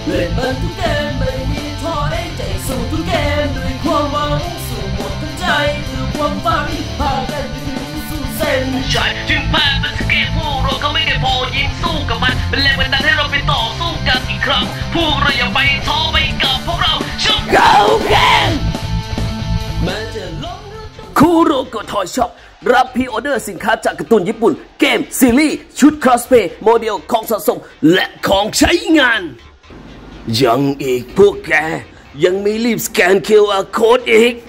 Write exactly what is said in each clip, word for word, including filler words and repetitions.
เล่นมันทุกเกมไม่มีท้อใจสู้ทุกเกมด้วยความหวังสู้หมดทั้งใจคือความฝันพากันถึงสู่เส้นชัยถึงแพ้เป็นสเกตพวกเราเขาไม่ได้พอยิงสู้กับมันเป็นแรงบันดาลให้เราไปต่อสู้กันอีกครั้งพวกเราอย่าไปท้อไปกับพวกเราชุบ Go Game มันจะล้มคูโรโกทอยช็อปรับพรีออเดอร์สินค้าจากการ์ตูนญี่ปุ่นเกมซีรีส์ชุดครอสเพย์โมเดลของสะสมและของใช้งานยังอีกพวกแกยังไม่รีบสแกน คิว อาร์ Code อีก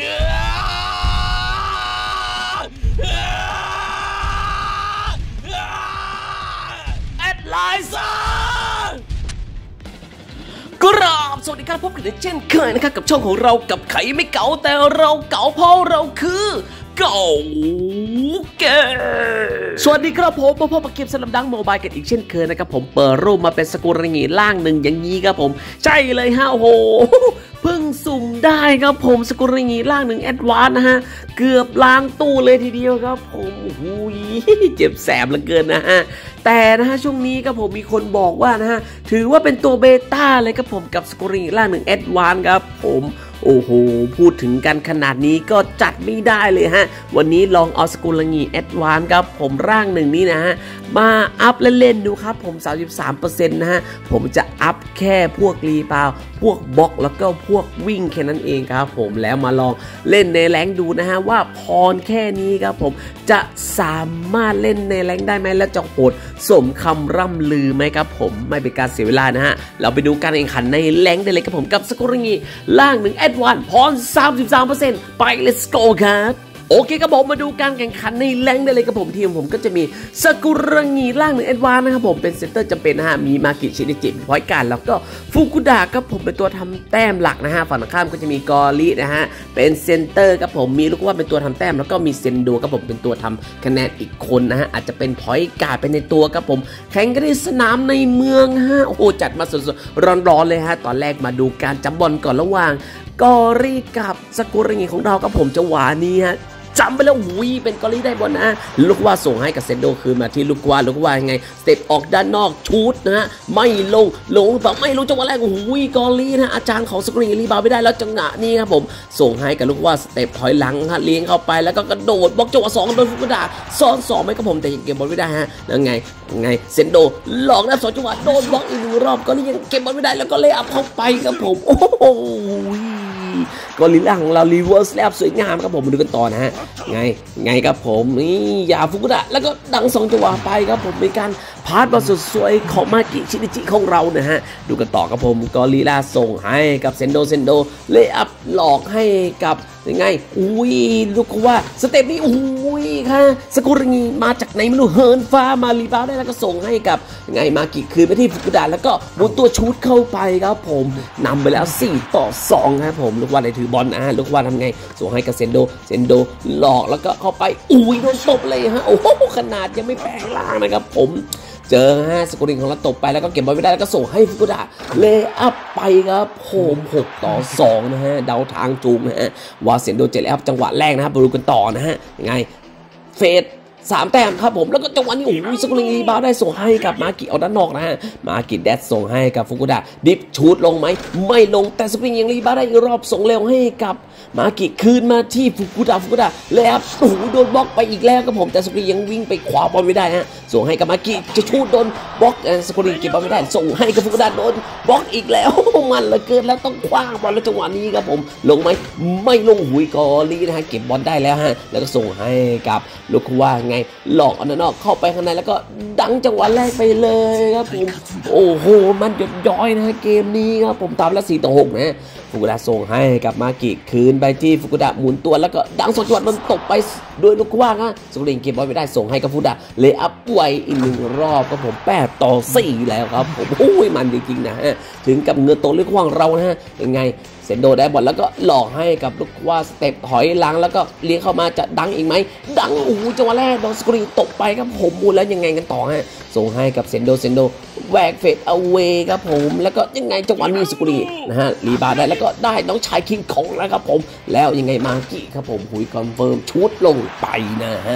แอดไลน์ซ่ากราบสวัสดีครับพบกันเช่นเคยนะครับกับช่องของเรากับไขไม่เก๋าแต่เราเก๋าเพราะเราคือเก๋าเกมสวัสดีครับผมพ่อพ่อปะเกมสลัมดังโมบายกันอีกเช่นเคยนะครับผมเปิดรูปมาเป็นสกุลรีล่างหนึ่งอย่างนี้ครับผมใช่เลยฮะโอ้โหเพิ่งสุ่มได้ครับผมสกุลรีล่างหนึ่งแอดวานซ์นะฮะเกือบล้างตู้เลยทีเดียวครับผมโอ้โหเจ็บแสบเหลือเกินนะฮะแต่นะฮะช่วงนี้ครับผมมีคนบอกว่านะฮะถือว่าเป็นตัวเบต้าเลยครับผมกับสกุลรีล่างหนึ่งแอดวานซ์ครับผมโอ้โหพูดถึงกันขนาดนี้ก็จัดไม่ได้เลยฮะวันนี้ลองเอาสกุลงีแอดวานซ์ครับผมร่างหนึ่งนี้นะฮะมาอัพเล่นๆดูครับผม สามสิบสามเปอร์เซ็นต์ นะฮะผมจะอัพแค่พวกรีบาวพวกบล็อกแล้วก็พวกวิ่งแค่นั้นเองครับผมแล้วมาลองเล่นในแรงดูนะฮะว่าพรแค่นี้ครับผมจะสามารถเล่นในแรงได้ไหมและจะโหดสมคำร่ำลือไหมครับผมไม่เป็นการเสียเวลานะฮะเราไปดูการแข่งขันในแรงได้เลยครับผมกับสกุลงีร่างหนึ่งแอดวานซ์พร สามสิบสามเปอร์เซ็นต์ ไป let's go ครับโอเคครับผมมาดูการแข่งขันในแรงได้เลยครับผมทีมผมก็จะมีสกุลงีร่างหนึ่งแอดวานซ์นะครับผมเป็นเซนเตอร์จำเป็นนะฮะมีมากิชินิจิพอยการแล้วก็ฟุกุดะครับผมเป็นตัวทำแต้มหลักนะฮะฝั่งตรงข้ามก็จะมีกอรินะฮะเป็นเซนเตอร์ครับผมมีลูกว่าเป็นตัวทำแต้มแล้วก็มีเซนโดครับผมเป็นตัวทำคะแนนอีกคนนะฮะอาจจะเป็นพอยการ์ดเป็นในตัวครับผมแข่งกันในสนามในเมืองฮะโอ้โหจัดมาสดๆร้อนๆเลยฮะตอนแรกมาดูการจับบอลก่อนระหว่างกอริกับสกุลงีของเราครับผมจังหวะนี้ฮะจำไปแล้วหุยเป็นกอริได้บอลนะลูกว่าส่งให้กับเซนโดคืนมาที่ลูกว่าลูกว่ายังไงสเต็ปออกด้านนอกชูดนะฮะไม่ลงลงแบบไม่ลงจังหวะแรกหุยกอรินะอาจารย์ของสกุลงีรีบาวไม่ได้แล้วจังหวะนี้ครับผมส่งให้กับลูกว่าสเต็ปถอยหลังฮะเลี้ยงเข้าไปแล้วก็กระโดดบล็อกจังหวะสองโดนฟุกุดะซ้อนสองไหมครับผมแต่ยังเก็บบอลไม่ได้ฮะแล้วไงไงเซนโดหลอกนะสองจังหวะโดนบล็อกอีกหนึ่งรอบก็ยังเก็บบอลไม่ได้แล้วก็เลยอัพเข้าไปครับผมโอ้โหกอริลล่าของเรารีเวิร์สแล้วสวยงามครับผมมาดูกันต่อนะฮะไงไงครับผมนี่ยาฟุกุดะแล้วก็ดังสองจังหวะไปครับผมมีการพาสบอลสุดสวยของมากิชินิจิของเรานะฮะดูกันต่อครับผมกอริลล่าส่งให้กับเซนโดเซนโดเลย์อัพหลอกให้กับยังไงอุ้ยลูกว่าสเต็ปนี้อุ้ยค่ะสกุลงีมาจากไหนไม่รู้เฮิร์นฟ้ามารีบาวได้แล้วก็ส่งให้กับยังไงมากิคืนไปที่ฟุกุดะแล้วก็หมุนตัวชูดเข้าไปครับผมนำไปแล้วสี่ต่อสองครับผมลูกว่าได้ถือบอลนะลูกว่าทำไงส่งให้กับเซนโดเซนโดหลอกแล้วก็เข้าไปอุ้ยโดนตบเลยฮะโอ้โหขนาดยังไม่แปลงร่างนะครับผมเจอฮะสกุลงีของเราตบไปแล้วก็เก็บบอลไม่ได้แล้วก็ส่งให้ฟุกุดะเลย์อัพไปครับผมหกต่อสองนะฮะเดาทางจูงนะฮะว่าเซนโดเจเลย์อัพจังหวะแรกนะครับมาดูกันต่อนะฮะยังไงเฟสสามแต้มครับผมแล้วก็จังหวะนี้โอ้ยสกุลงีบาวได้ส่งให้กับมากิเอาด้านนอกนะฮะมากิแดดส่งให้กับฟุกุดะดิฟชูดลงไหมไม่ลงแต่สกุลงียังรีบาวได้อีกรอบส่งเร็วให้กับมากิคืนมาที่ฟุกุดะฟุกุดะแล้วโอ้โหโดนบล็อกไปอีกแล้วครับผมแต่สกุลงียังวิ่งไปขวาบอลไม่ได้ฮะส่งให้กับมากิจะชูดโดนบล็อกสกุลงีเก็บบอลไม่ได้ส่งให้กับฟุกุดะโดนบล็อกอีกแล้วมันเหลือเกินแล้วต้องคว้างบอลแล้วจังหวะนี้ครับผมลงไหมไม่ลงหุยกอลีนะฮะเก็บบอลได้แล้วฮะแล้วก็ส่งให้กับลูกว่าไงหลอกอันนอกเข้าไปข้างในแล้วก็ดังจังหวะแรกไปเลยครับผมโอ้โหมันหยดย้อยนะเกมนี้ครับผมตามแล้วสี่ต่อหกนะฟุกุดะส่งให้กับมากิคืนไปที่ฟุกุดะหมุนตัวแล้วก็ดังสองจังหวะมันตกไปโดยลูกว่านะสกุลงีเก็บบอลไม่ได้ส่งให้กับฟุกุดะเลย์อัพไวอีกหนึ่งรอบครับผมแปดต่อสี่แล้วครับผมโอ้ยมันจริงๆนะฮะถึงกับเงือโตเลือดว่างเรานะฮะยังไงเซนโดได้บอลแล้วก็หลอกให้กับลูกว่าสเต็ปถอยหลังแล้วก็เลี้ยงเข้ามาจะดังอีกไหมดังโอ้โหจังหวะแรกโดนสกุลงีตกไปครับผมมูลแล้วยังไงกันต่อฮะส่งให้กับเซนโดเซนโดแหวกเฟดเอาเวครับผมแล้วก็ยังไงจังหวะนี้สกุลงีนะฮะรีบาวได้แล้วก็ได้น้องชายคิงของแล้วครับผมแล้วยังไงมากิครับผมหุยคอนเฟิร์มชุดลงไปนะฮะ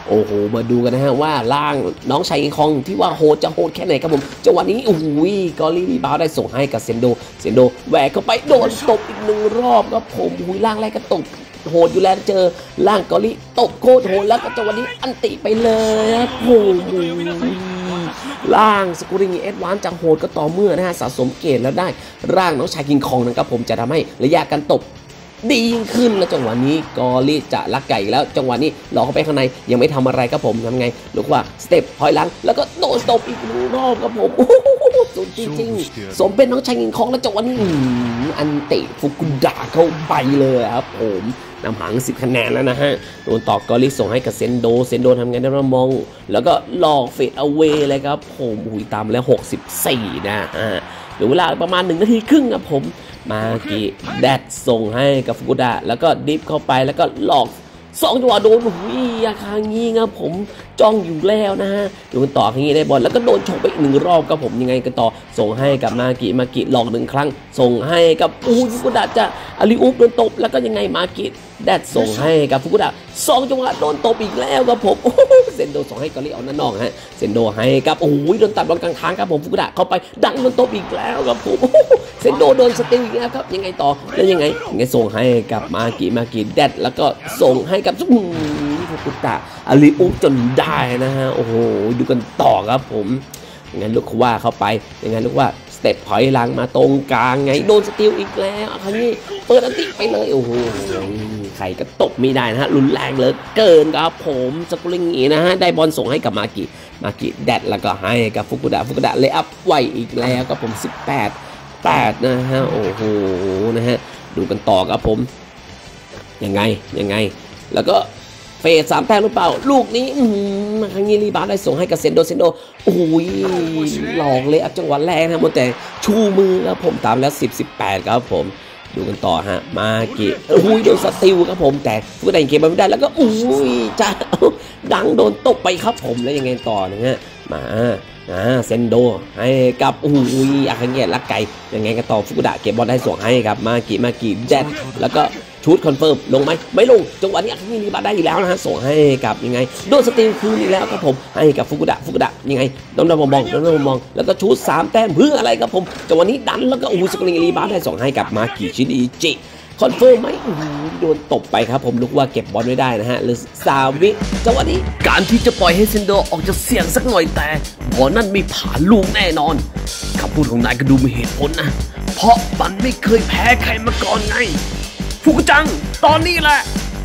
โอ้โหมาดูกันนะฮะว่าล่างน้องชายคองที่ว่าโหดจะโหดแค่ไหนครับผมจังหวะนี้โอ้โหกอรี่รีบาวได้ส่งให้กับเซนโดเซนโดแหวกเข้าไปโดนตบอีกหนึ่งรอบครับผมหุยล่างแรกก็ตบโหดอยู่แล้วเจอล่างกอรี่ตบโคตรโหดแล้วก็จังหวะนี้อันติไปเลยครับโอ้โหล่างสกุลิงเอดวานจังโหดก็ต่อเมื่อนะฮะสะสมเกตแล้วได้ร่างน้องชายคิงคองนะครับผมจะทำให้ระยะการตบดียิ่งขึ้นแล้วจังหวะนี้กอรี่จะลักไก่แล้วจังหวะนี้หลอกเข้าไปข้างในยังไม่ทำอะไรครับผมทำไงลูกว่าสเต็ปถอยหลังแล้วก็โดนตบอีกหนึ่งรอบครับผมโอ้โหสุดจริงๆสมเป็นน้องชายคิงคองแล้วจังหวะนี้อันเตะฟุกุดะเข้าไปเลยครับผมนำหางสิบคะแนนแล้วนะฮะโดนต่อกอรี่ส่งให้กับเซนโดเซนโดทำไงได้บ้างมองแล้วก็หลอกเฟดเอาเวเลยครับผมหุยตามแล้วหกสิบสี่นะฮะเหลือเวลาประมาณหนึ่งนาทีครึ่งครับผมมากิแดดส่งให้กับฟุกุดะแล้วก็ดิฟเข้าไปแล้วก็หลอกสองจังหวะโดนหุยอาคางี้ครับผมจ้องอยู่แล้วนะฮะโดนต่อครั้งนี้ได้บอลแล้วก็โดนฉกไปอีกหนึ่งรอบครับผมยังไงกันต่อส่งให้กับมากิมากิหลอกหนึ่งครั้งส่งให้กับอูฟุกุดะจะอาริอุปโดนตบแล้วก็ยังไงมากิแดดส่งให้กับฟุกุดะสองจังหวะโดนตบอีกแล้วครับผมเซนโดส่งให้กอริเอาหน้านอกฮะเซนโดให้กับโอ้ยโดนตัดบอลกลางทางครับผมฟุกุดะเข้าไปดังโดนตบอีกแล้วครับผมเซนโดโดนสติลอีกแล้วครับยังไงต่อแล้วยังไงยังไงส่งให้กับมากิมากิแดดแล้วก็ส่งให้กับฟุกุดะอาริอุปจนได้นะฮะโอ้โหดูกันต่อครับผมยังไงลูกว่าเข้าไปยังไงลูกว่าสเต็ปถอยหลังมาตรงกลางไงโดนสติลอีกแล้วครั้งนี้เปิดอันติไปเลยโอ้โหใครก็ตบไม่ได้นะฮะรุนแรงเหลือเกินครับผมสกุลิงอีนะฮะได้บอลส่งให้กับมากิมากิแดดแล้วก็ให้กับฟุกุดะฟุกุดะเลย์อัพไวอีกแล้วครับผมสิบแปด แปดนะฮะโอ้โหนะฮะดูกันต่อครับผมยังไงยังไงแล้วก็เฟสสามแต้มหรือเปล่าลูกนี้ครั้งนี้รีบาวได้ส่งให้กับเซนโดเซนโดโอ้ยหลอกเลยอัพจังหวะแรกนะแต่ชูมือครับผมตามแล้วสิบ สิบแปดครับผมดูกันต่อฮะมากิโอ้ยโดนสติลครับผมแต่ฟุกุดะเกมไม่ได้แล้วก็โอ้ยจะดังโดนตบไปครับผมแล้วยังไงต่อนะฮะมาอ่าเซนโดให้กับโอ้ยอาคังเกะลักไก่ยังไงก็ต่อฟุกุดะเก็บบอลได้ส่งให้ครับมากิมากิแดดแล้วก็ชุดคอนเฟิร์มลงไหมไม่ลงจังหวะนี้อาคังเกะรีบาวได้อยู่แล้วนะฮะส่งให้กับยังไงโดนสติลคืนอีกแล้วครับผมให้กับฟุกุดะฟุกุดะยังไงน้องดาวมองน้องดาวมองแล้วก็ชุดสามแต้มเพื่ออะไรครับผมจังหวะนี้ดันแล้วก็โอ้ยสกุลิงรีบาวได้ส่งให้กับมากิชินิจิคอนเฟิร์มไหมโดนตบไปครับผมนึกว่าเก็บบอลไม่ได้นะฮะหรือสาวิจังหวะนี้การที่จะปล่อยให้เซนโดออกจะเสี่ยงสักหน่อยแต่บอลนั่นมีผ่านลูกแน่นอนคำพูดของนายก็ดูมีเหตุผลนะเพราะมันไม่เคยแพ้ใครมาก่อนไงฟุกุจังตอนนี้แหละ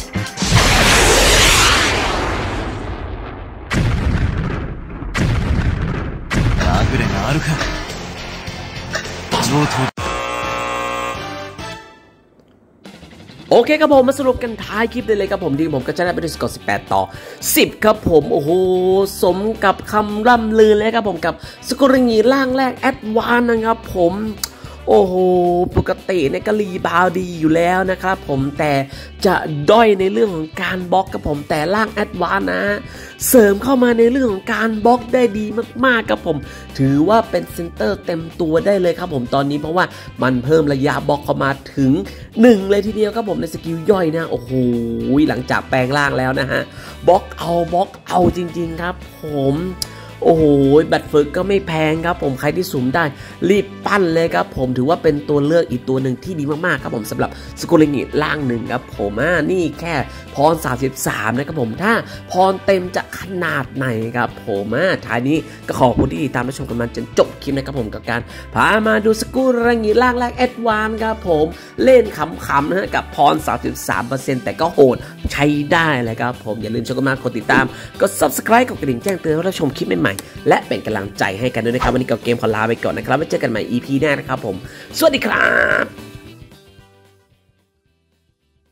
โอเคครับผมมาสรุปกันท้ายคลิปได้เลยครับผมทีมผมก็จะได้ไปด้วยสกอร์สิบแปดต่อสิบครับผมโอ้โหสมกับคำร่ำลือเลยครับผมกับสกุลิงีล่างแรกแอดวานนะครับผมโอ้โหปกติเนี่ยก็รีบาวดีอยู่แล้วนะครับผมแต่จะด้อยในเรื่องของการบล็อกครับผมแต่ล่างแอดวานนะเสริมเข้ามาในเรื่องของการบล็อกได้ดีมากๆครับผมถือว่าเป็นเซนเตอร์เต็มตัวได้เลยครับผมตอนนี้เพราะว่ามันเพิ่มระยะบล็อกเข้ามาถึงหนึ่งเลยทีเดียวครับผมในสกิลย่อยนะโอ้โหหลังจากแปลงร่างแล้วนะฮะบล็อกเอาบล็อกเอาจริงๆครับผมโอ้โหบัตรฝึกก็ไม่แพงครับผมใครที่สุ่มได้รีบปั้นเลยครับผมถือว่าเป็นตัวเลือกอีกตัวหนึ่งที่ดีมากๆครับผมสำหรับสกุลิงิล่างหนึ่งครับผมอ่านี่แค่พรสามสิบสามนะครับผมถ้าพรเต็มจะขนาดไหนครับผมอ่าท้ายนี้ก็ขอบคุณที่ติดตามรับชมกันมาจนจบคลิปนะครับผมกับการพามาดูสกุลิงิล่างแรกแอดวานซ์ครับผมเล่นขำๆนะฮะกับพร สามสิบสามเปอร์เซ็นต์ แต่ก็โหดใช้ได้เลยครับผมอย่าลืมชมกันมากดติดตามกด ซับสไครบ์ กดกระดิ่งแจ้งเตือนรับชมคลิปใหม่ๆและเป็นกำลังใจให้กันด้วยนะครับวันนี้กับเกมขอลาไปก่อนนะครับไว้เจอกันใหม่ อี พี หน้านะครับผมสวัสดีครับ